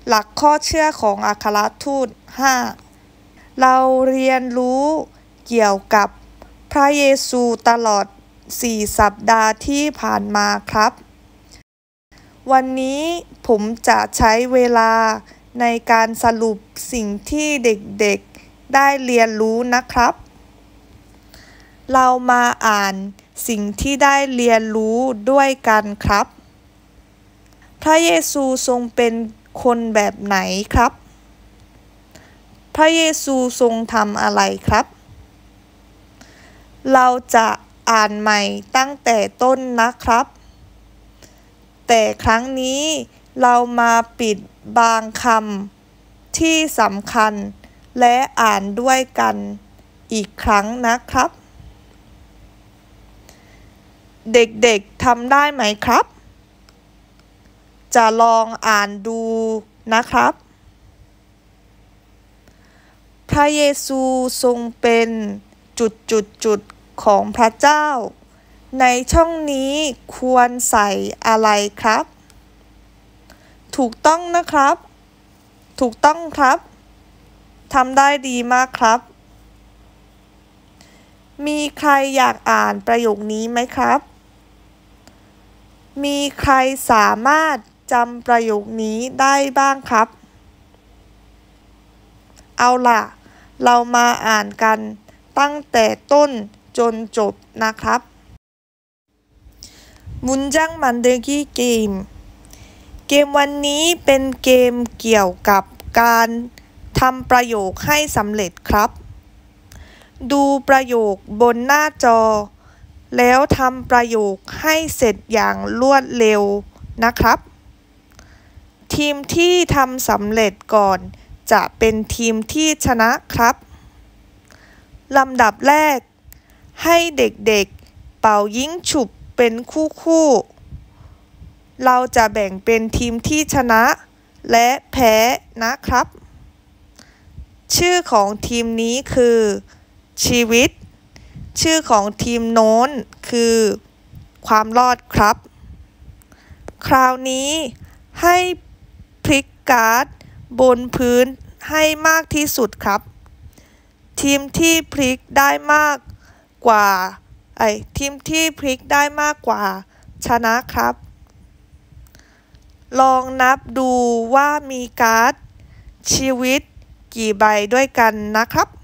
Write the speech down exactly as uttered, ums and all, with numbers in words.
หลักข้อเชื่อของอัครทูต ห้า เราเรียนรู้เกี่ยวกับพระเยซูตลอด สี่ สัปดาห์ที่ผ่านมาครับ วันนี้ผมจะใช้เวลาในการสรุปสิ่งที่เด็กๆได้เรียนรู้นะครับ เรามาอ่านสิ่งที่ได้เรียนรู้ด้วยกันครับ พระเยซูทรงเป็นคนแบบไหนครับ พระเยซูทรงทำอะไรครับ เราจะอ่านใหม่ตั้งแต่ต้นนะครับ แต่ครั้งนี้เรามาปิดบางคำที่สำคัญและอ่านด้วยกันอีกครั้งนะครับ เด็กๆทำได้ไหมครับ จะลองอ่านดูนะครับ พระเยซูทรงเป็นจุดๆๆของพระเจ้า ในช่องนี้ควรใส่อะไรครับ ถูกต้องนะครับ ถูกต้องครับ ทำได้ดีมากครับ มีใครอยากอ่านประโยคนี้ไหมครับ มีใครสามารถจำประโยคนี้ได้บ้างครับ เอาล่ะ เรามาอ่านกันตั้งแต่ต้นจนจบนะครับ 문장 만들기 게임 เกมวันนี้เป็นเกมเกี่ยวกับการทำประโยคให้สำเร็จครับ ดูประโยคบนหน้าจอแล้วทำประโยคให้เสร็จอย่างรวดเร็วนะครับ ทีมที่ทำสำเร็จก่อนจะเป็นทีมที่ชนะครับ ลำดับแรกให้เด็กๆเป่ายิงฉุบเป็นคู่ๆ เราจะแบ่งเป็นทีมที่ชนะและแพ้นะครับ ชื่อของทีมนี้คือชีวิต ชื่อของทีมโน้นคือความรอดครับ คราวนี้ให้พลิกการ์ดบนพื้นให้มากที่สุดครับ ทีมที่พลิกได้มากกว่าไอ้ทีมที่พลิกได้มากกว่าชนะครับ ลองนับดูว่ามีการ์ดชีวิตกี่ใบด้วยกันนะครับ